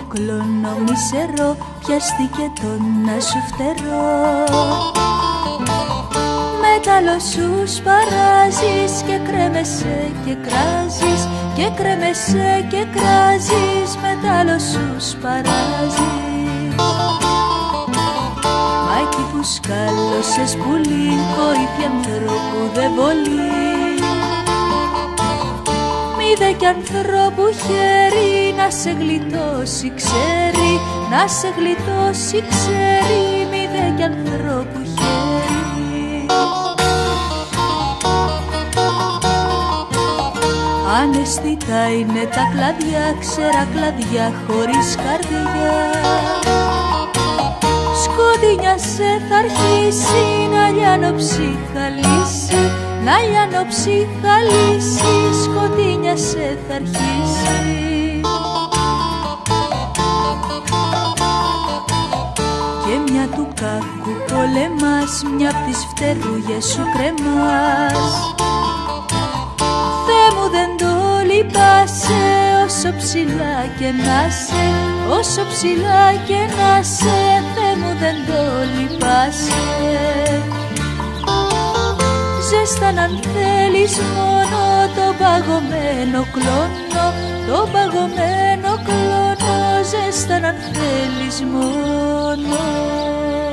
κλόνο μισερό, πιαστήκε το να σου φτερώ. Μέταλλο σου σπαράζεις και κρέμεσαι και κράζεις, και κρέμεσαι και κράζεις, μέταλλο σου σπαράζεις. Μα εκεί που σκάλωσες πουλί, βοήθεια ανθρώπου δεν βολεί. Είδε κι ανθρώπου χέρι να σε γλιτώσει ξέρει, να σε γλιτώσει ξέρει, είδε κι ανθρώπου χέρι. Αναισθητά είναι τα κλαδιά, ξέρα κλαδιά χωρίς καρδιά. Σκοτεινιάσε θα αρχίσει να λιάνω ψυχαλίσει, να λιάνω ψυχαλίσει, σκοτεινιάσε θα αρχίσει. Και μια του κάκου πολεμάς, μια απ' τις φτερούγες σου κρεμάς. Θεέ μου δεν το λυπάσαι, όσο ψηλά και να σε, όσο ψηλά και να σε, Θεέ μου δεν το λυπάσαι. Ζέσταν αν θέλεις μόνο το παγωμένο κλόνο, το παγωμένο κλόνο, ζέσταν αν θέλεις μόνο.